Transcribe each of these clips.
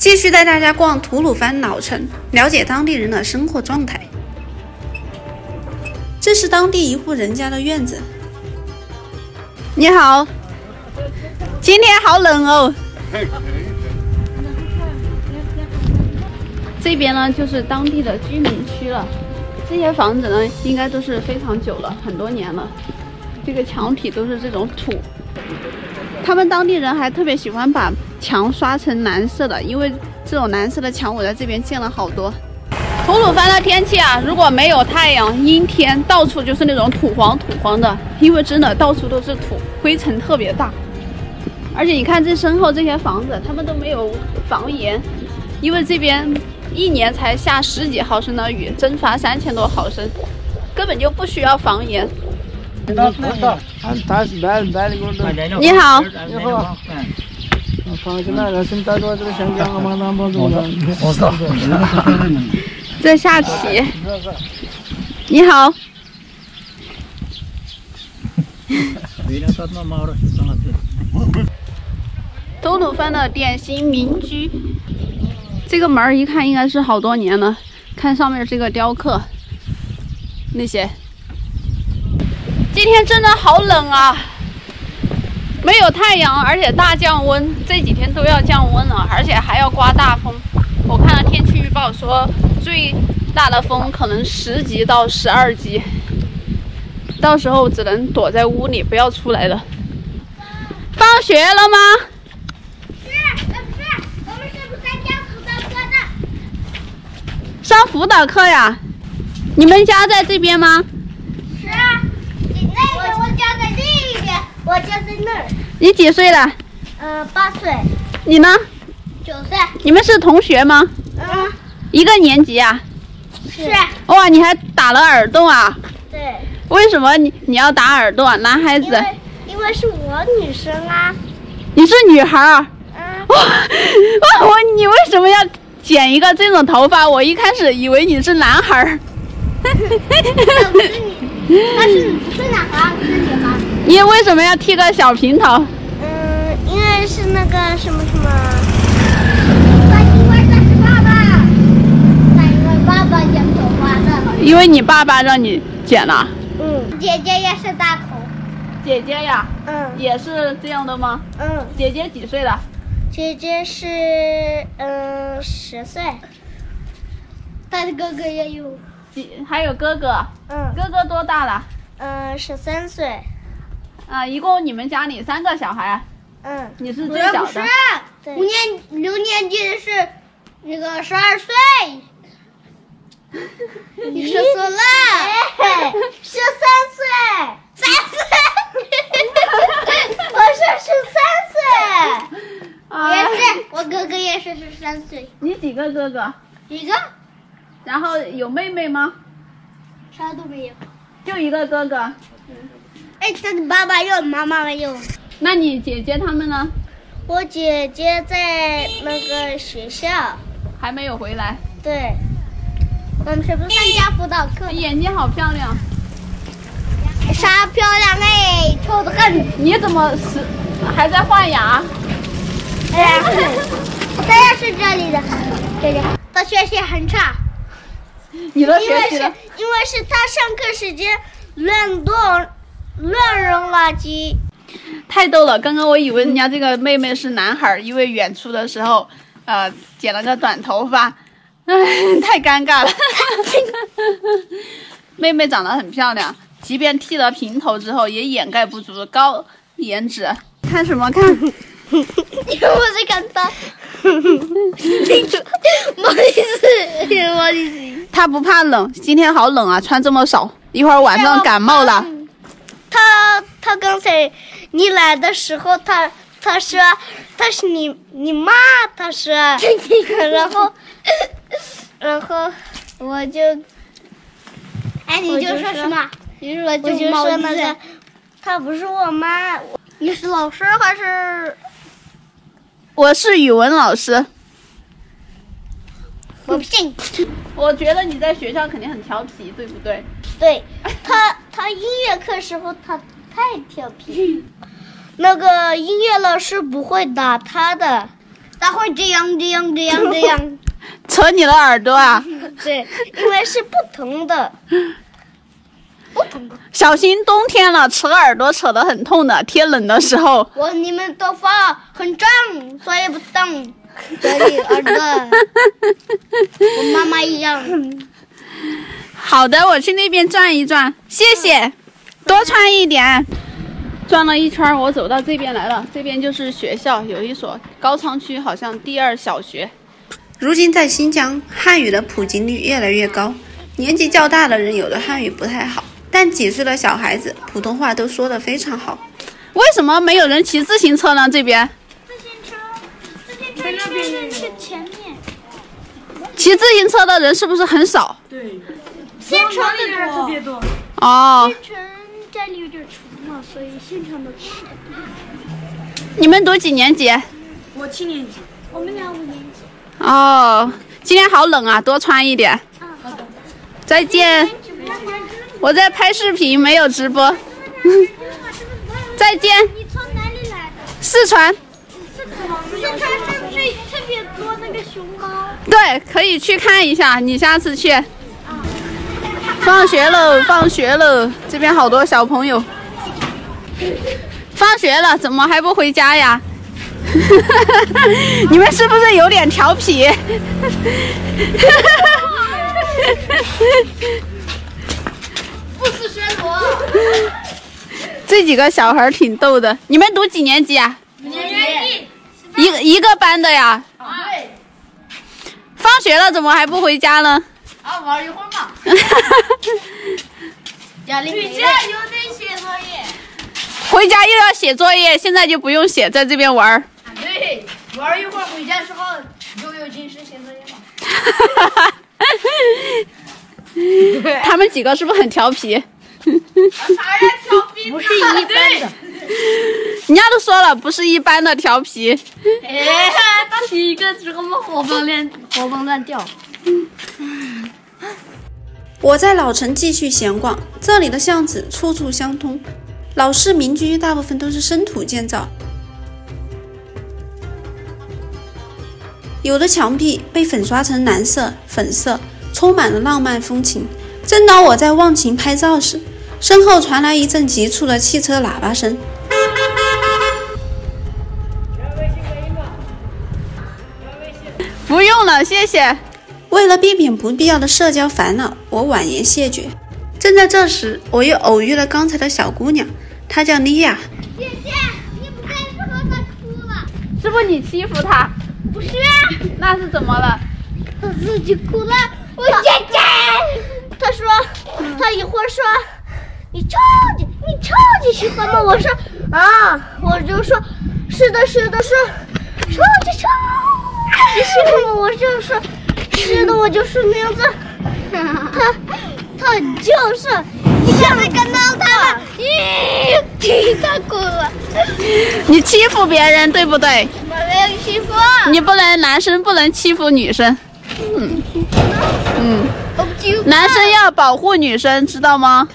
继续带大家逛吐鲁番老城，了解当地人的生活状态。这是当地一户人家的院子。你好，今天好冷哦。这边呢就是当地的居民区了，这些房子呢应该都是非常久了，很多年了。这个墙体都是这种土，他们当地人还特别喜欢把墙刷成蓝色的，因为这种蓝色的墙我在这边见了好多。吐鲁番的天气啊，如果没有太阳，阴天，到处就是那种土黄的，因为真的到处都是土，灰尘特别大。而且你看这身后这些房子，他们都没有房檐，因为这边一年才下10几毫升的雨，蒸发3000多毫升，根本就不需要房檐。你好。这下棋。你好。吐鲁番的典型民居，这个门一看应该是好多年了，看上面这个雕刻，那些。今天真的好冷啊，没有太阳，而且大降温，这几天都要降温了，而且还要刮大风。我看了天气预报说，最大的风可能10级到12级，到时候只能躲在屋里，不要出来了。放学了吗？是，我们是不是在上辅导课的？上辅导课呀？你们家在这边吗？是啊。我家在这一边，我家在那儿。你几岁了？8岁。你呢？9岁。你们是同学吗？一个年级啊？是。哇，你还打了耳洞啊？对。为什么你要打耳洞啊？男孩子。因为是我女生啊。你是女孩啊？你为什么要剪一个这种头发？我一开始以为你是男孩。不是你。但是你不是男孩，不是女孩。你为什么要剃个小平头？因为是那个什么。因为这是爸爸。因为爸爸剪头发的。因为你爸爸让你剪了。姐姐也是大头。姐姐呀？也是这样的吗？姐姐几岁了？姐姐是10岁。她的哥哥也有。还有哥哥，哥哥多大了？13岁。一共你们家里3个小孩？你是最小的。不是，6年级的是那个12岁。你说错了，13岁。3岁。我是13岁。也是，我哥哥也是13岁。你几个哥哥？一个。然后有妹妹吗？啥都没有，就一个哥哥。他的爸爸有，妈妈没有。那你姐姐他们呢？我姐姐在那个学校，还没有回来。对，我们是不是参加辅导课？眼睛好漂亮。啥漂亮哎，丑得很。你怎么还在换牙？他也是这里的，这里。他学习很差。你的学习？因为是他上课时间乱扔垃圾，太逗了！刚刚我以为人家这个妹妹是男孩，因为远处的时候，剪了个短头发，太尴尬了。妹妹长得很漂亮，即便剃了平头之后，也掩盖不住高颜值。看什么看？我在看他。他不怕冷，今天好冷啊，穿这么少，一会儿晚上感冒了。他刚才你来的时候，他说他是你妈，他说，然后我就，你就说什么？我就说那个，他不是我妈，你是老师还是？我是语文老师。我不信。我觉得你在学校肯定很调皮，对不对？对，他音乐课时候他太调皮，那个音乐老师不会打他的，打它会这样。 扯你的耳朵啊？ 对，因为是不同的。 小心冬天了，扯耳朵扯得很痛的。天冷的时候， 你们头发很长，所以不动。这里耳朵，我妈妈一样。 好的，我去那边转一转，谢谢。多穿一点。转了一圈，我走到这边来了。这边就是学校，有一所高昌区好像第2小学。如今在新疆，汉语的普及率越来越高，年纪较大的人有的汉语不太好，但几岁的小孩子普通话都说得非常好。为什么没有人骑自行车呢？这边自行车应该是去前面。 骑自行车的人是不是很少？ 对， 县城的特别多。 哦， 县城家里有点穷嘛，所以县城的吃的。 你们读几年级？ 我7年级。 我们俩5年级。 哦，今天好冷啊，多穿一点。 好的。 再见。我在拍视频，没有直播。再见。 你从哪里来的？ 四川。 四川是不是特别多那个熊猫？ 对，可以去看一下，你下次去。放学喽，放学喽！这边好多小朋友。放学了，怎么还不回家呀？你们是不是有点调皮？ 不是学罗。 这几个小孩挺逗的。你们读几年级啊 5年级。 一个班的呀？ 对。 放学了怎么还不回家呢？ 玩一会儿嘛。家里回家又得写作业。 回家又要写作业，现在就不用写，在这边玩。 对，玩一会儿回家之后就有精神写作业嘛。 他们几个是不是很调皮？ 啥呀，调皮？不是一般的。 人家都说了，不是一般的调皮。 他是一个这么活蹦乱跳。 我在老城继续闲逛，这里的巷子处处相通，老式民居大部分都是生土建造，有的墙壁被粉刷成蓝色、粉色，充满了浪漫风情。正当我在忘情拍照时，身后传来一阵急促的汽车喇叭声。不用了，谢谢。为了避免不必要的社交烦恼，我婉言谢绝。正在这时，我又偶遇了刚才的小姑娘，她叫莉亚。 姐姐，你不该是和他哭了。 是不是你欺负她？ 不是。 那是怎么了？ 他自己哭了。我姐姐。他说，他一会儿说，你超级喜欢吗？我说啊，我就说，是的，说超级喜欢吗？我就说，是的，我就是那样子。他就是，你现在看到他了，咦，他哭了。 你欺负别人，对不对？ 我没有欺负。 你不能，男生不能欺负女生。 我不欺负。 男生要保护女生，知道吗？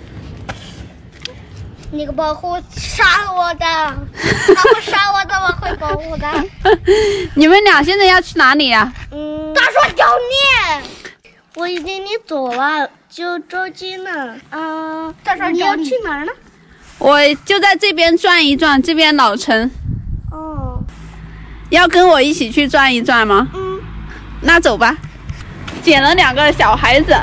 你个保护杀我的，他会杀我的，我会保护的。 你们俩现在要去哪里呀？ 他说找你。我已经走了，就着急呢。他说你要去哪儿呢？ 我就在这边转一转，这边老城。 哦。 要跟我一起去转一转吗？那走吧。捡了2个小孩子。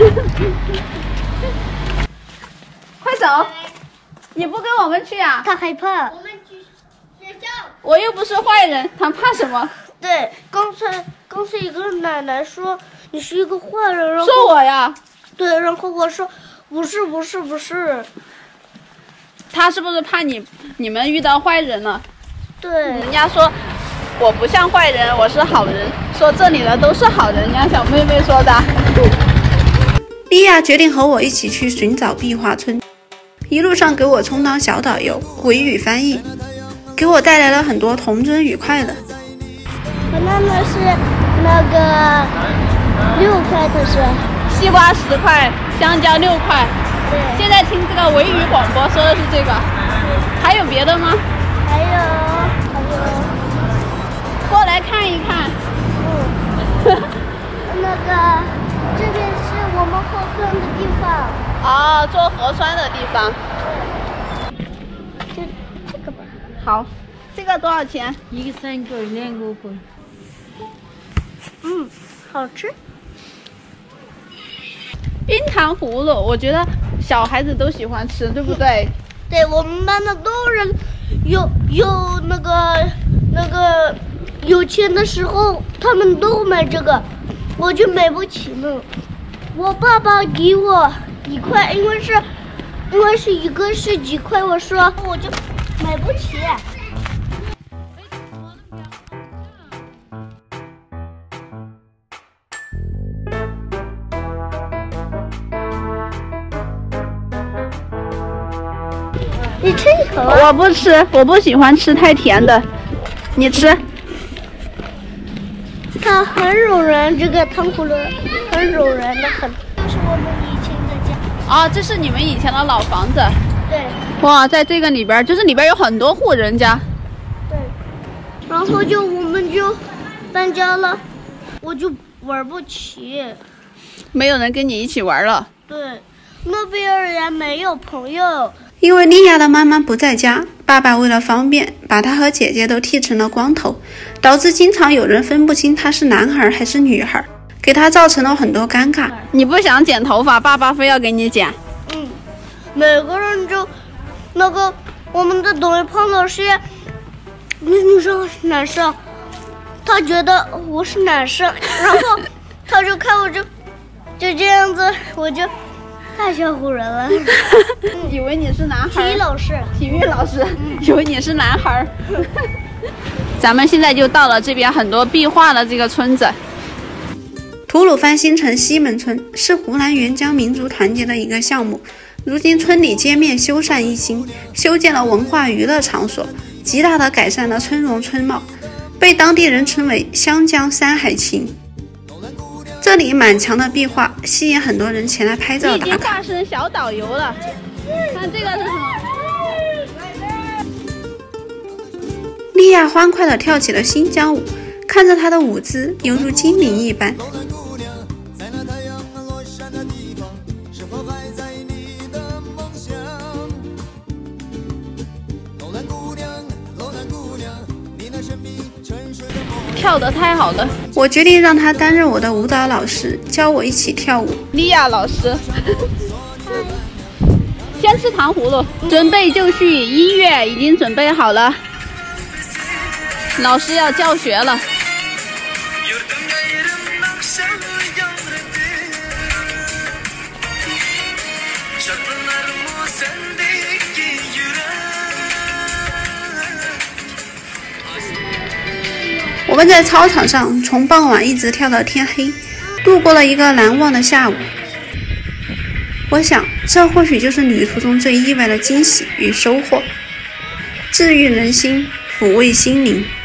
快走！你不跟我们去啊？ 他害怕。我们去学校。 我又不是坏人，他怕什么？ 对，刚才一个奶奶说你是一个坏人，然后说我呀？ 对，然后我说不是。 他是不是怕你们遇到坏人了？ 对， 人家说我不像坏人，我是好人，说这里的都是好人，人家小妹妹说的。莉亚决定和我一起去寻找壁画村，一路上给我充当小导游，维语翻译，给我带来了很多童真与快乐。 我妈妈是那个6块的是， 西瓜10块，香蕉6块。 对。 现在听这个维语广播说的是这个，还有别的吗？ 还有。 过来酸的地方。 哦，做核酸的地方。 就这个吧。 好，这个多少钱 ？1个3个2个5个。 好吃。 冰糖葫芦，我觉得小孩子都喜欢吃，对不对？ 对，我们班的都人有那个有钱的时候，他们都买这个，我就买不起呢。我爸爸给我1块，因为是一个是几块，我说我就买不起。你吃一口啊！ 我不吃，我不喜欢吃太甜的。你吃。 它很柔软，这个糖葫芦很柔软的很。这是我们以前的家。 啊，这是你们以前的老房子。 对。 哇，在这个里边，就是里边有很多户人家。 对。然后我们就搬家了，我就玩不起。 没有人跟你一起玩了。 对，那边也没有朋友。 因为莉亚的妈妈不在家，爸爸为了方便，把她和姐姐都剃成了光头，导致经常有人分不清她是男孩还是女孩，给她造成了很多尴尬。 你不想剪头发，爸爸非要给你剪。 每个人就那个我们的董一胖老师，女生男生，他觉得我是男生，然后他就看我就这样子，我就太吓唬人了。 以为你是男孩。 体育老师， 以为你是男孩。咱们现在就到了这边很多壁画的这个村子。 吐鲁番新城西门村是湖南援疆民族团结的一个项目，如今村里街面修缮一新，修建了文化娱乐场所，极大的改善了村容村貌，被当地人称为湘江山海情。这里满墙的壁画吸引很多人前来拍照打卡。 你已经化身小导游了。看这个是什么？ 莉亚欢快地跳起了新疆舞，看着她的舞姿犹如精灵一般。 跳得太好了， 我决定让她担任我的舞蹈老师，教我一起跳舞。 莉亚老师。先吃糖葫芦，准备就绪，音乐已经准备好了，老师要教学了。 我们在操场上从傍晚一直跳到天黑，度过了一个难忘的下午。我想，这或许就是旅途中最意外的惊喜与收获，治愈人心，抚慰心灵。